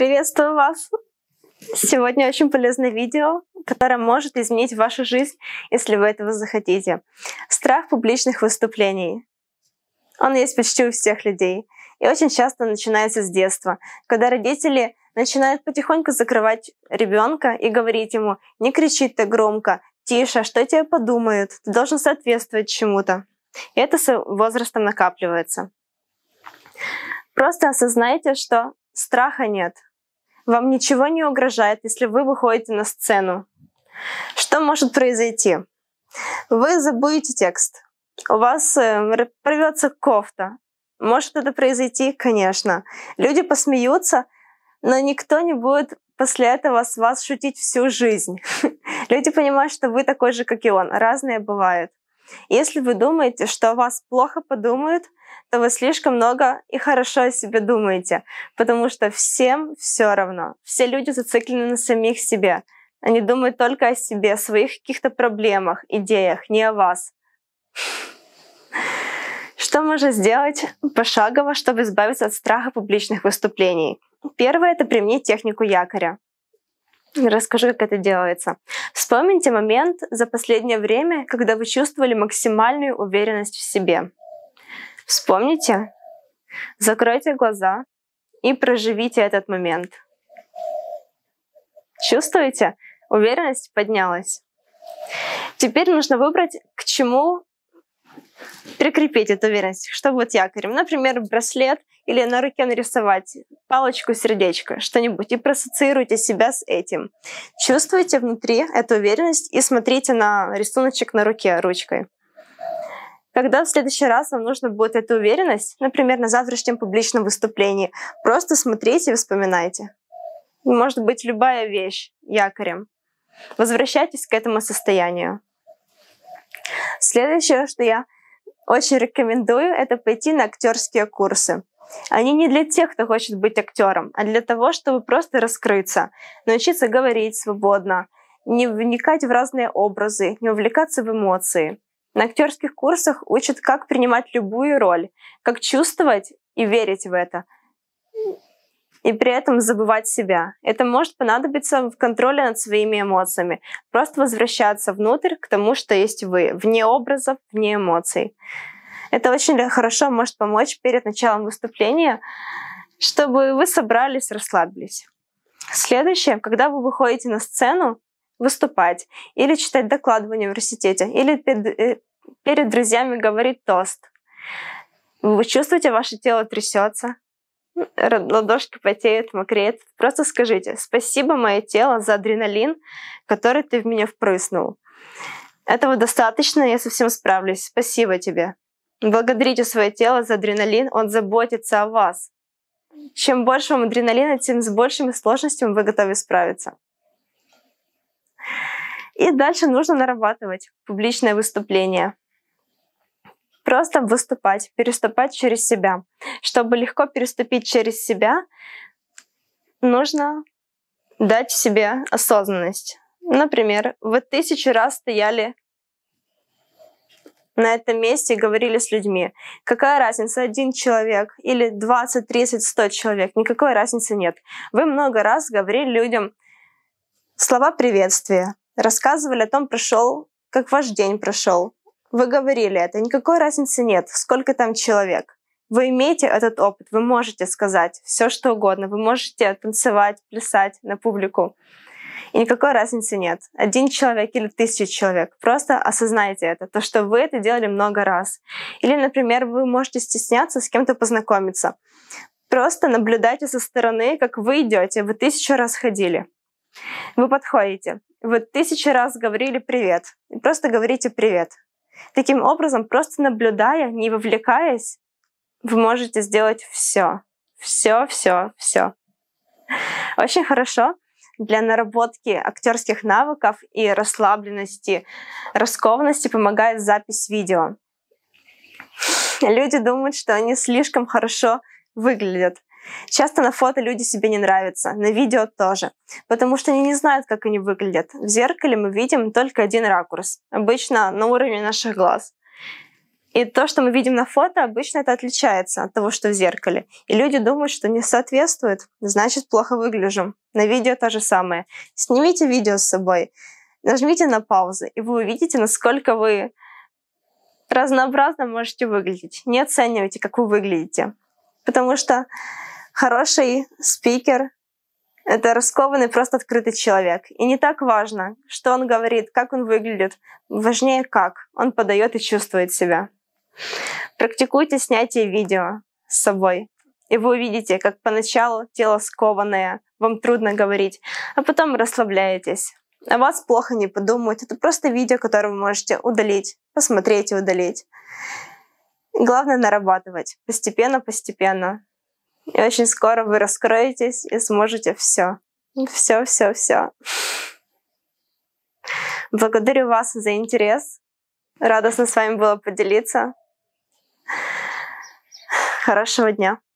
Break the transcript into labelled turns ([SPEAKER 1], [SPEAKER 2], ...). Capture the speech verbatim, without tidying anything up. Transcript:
[SPEAKER 1] Приветствую вас! Сегодня очень полезное видео, которое может изменить вашу жизнь, если вы этого захотите. Страх публичных выступлений. Он есть почти у всех людей. И очень часто начинается с детства, когда родители начинают потихоньку закрывать ребенка и говорить ему: не кричи так громко, тише, что тебе подумают, ты должен соответствовать чему-то. И это с возрастом накапливается. Просто осознайте, что страха нет. Вам ничего не угрожает, если вы выходите на сцену. Что может произойти? Вы забудете текст. У вас э, порвется кофта. Может это произойти? Конечно. Люди посмеются, но никто не будет после этого с вас шутить всю жизнь. Люди понимают, что вы такой же, как и он. Разные бывают. Если вы думаете, что о вас плохо подумают, то вы слишком много и хорошо о себе думаете, потому что всем все равно. Все люди зациклены на самих себе. Они думают только о себе, о своих каких-то проблемах, идеях, не о вас. Что можно сделать пошагово, чтобы избавиться от страха публичных выступлений? Первое — это применить технику якоря. Расскажу, как это делается. Вспомните момент за последнее время, когда вы чувствовали максимальную уверенность в себе. Вспомните, закройте глаза и проживите этот момент. Чувствуете? Уверенность поднялась. Теперь нужно выбрать, к чему прикрепить эту уверенность, что будет якорем. Например, браслет или на руке нарисовать палочку, сердечко, что-нибудь, и проассоциируйте себя с этим. Чувствуйте внутри эту уверенность и смотрите на рисуночек на руке ручкой. Когда в следующий раз вам нужно будет эту уверенность, например, на завтрашнем публичном выступлении, просто смотрите и вспоминайте. Может быть любая вещь якорем. Возвращайтесь к этому состоянию. Следующее, что я очень рекомендую, это пойти на актерские курсы. Они не для тех, кто хочет быть актером, а для того, чтобы просто раскрыться, научиться говорить свободно, не вникать в разные образы, не увлекаться в эмоции. На актерских курсах учат, как принимать любую роль, как чувствовать и верить в это, и при этом забывать себя. Это может понадобиться в контроле над своими эмоциями. Просто возвращаться внутрь к тому, что есть вы, вне образов, вне эмоций. Это очень хорошо может помочь перед началом выступления, чтобы вы собрались, расслабились. Следующее, когда вы выходите на сцену выступать или читать доклад в университете, или перед, перед друзьями говорить тост, вы чувствуете, ваше тело трясется, ладошки потеют, мокреют. Просто скажите: спасибо, мое тело, за адреналин, который ты в меня впрыснул. Этого достаточно, я совсем справлюсь. Спасибо тебе. Благодарите свое тело за адреналин, он заботится о вас. Чем больше вам адреналина, тем с большими сложностями вы готовы справиться. И дальше нужно нарабатывать публичное выступление. Просто выступать, переступать через себя. Чтобы легко переступить через себя, нужно дать себе осознанность. Например, вы тысячу раз стояли на этом месте и говорили с людьми. Какая разница, один человек или двадцать, тридцать, сто человек? Никакой разницы нет. Вы много раз говорили людям слова приветствия, рассказывали о том, прошел, как ваш день прошел. Вы говорили это, никакой разницы нет, сколько там человек. Вы имеете этот опыт, вы можете сказать все, что угодно, вы можете танцевать, плясать на публику. И никакой разницы нет. Один человек или тысяча человек. Просто осознайте это, то, что вы это делали много раз. Или, например, вы можете стесняться с кем-то познакомиться. Просто наблюдайте со стороны, как вы идете, вы тысячу раз ходили. Вы подходите, вы тысячу раз говорили «привет». И просто говорите «привет». Таким образом, просто наблюдая, не вовлекаясь, вы можете сделать все. Все, все, все. Очень хорошо для наработки актерских навыков и расслабленности, раскованности помогает запись видео. Люди думают, что они слишком хорошо выглядят. Часто на фото люди себе не нравятся, на видео тоже, потому что они не знают, как они выглядят. В зеркале мы видим только один ракурс, обычно на уровне наших глаз. И то, что мы видим на фото, обычно это отличается от того, что в зеркале. И люди думают, что не соответствует, значит, плохо выгляжу. На видео то же самое. Снимите видео с собой, нажмите на паузу, и вы увидите, насколько вы разнообразно можете выглядеть. Не оценивайте, как вы выглядите. Потому что хороший спикер — это раскованный, просто открытый человек. И не так важно, что он говорит, как он выглядит. Важнее, как он подает и чувствует себя. Практикуйте снятие видео с собой. И вы увидите, как поначалу тело скованное, вам трудно говорить, а потом расслабляетесь. О вас плохо не подумают. Это просто видео, которое вы можете удалить, посмотреть и удалить. И главное — нарабатывать. Постепенно, постепенно. И очень скоро вы раскроетесь и сможете все. Все, все, все. Благодарю вас за интерес. Радостно с вами было поделиться. Хорошего дня.